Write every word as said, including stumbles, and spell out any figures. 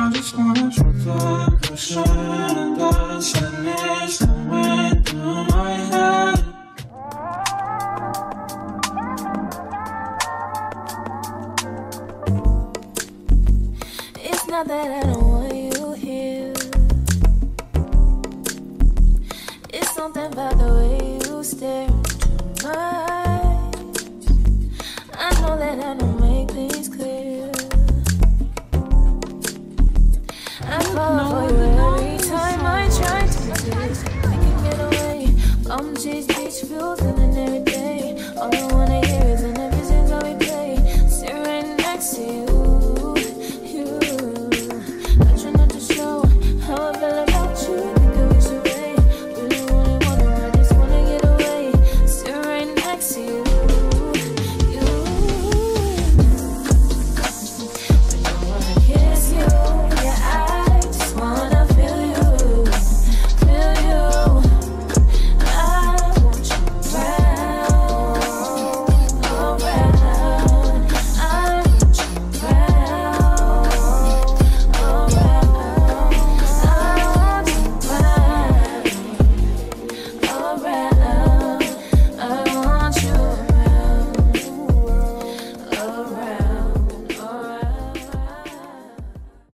just wanna drop the cushion and the sadness that went through my head. It's not that I don't want you here. It's something about the way you stare into my eyes. I know that I don't make things clear. I fall for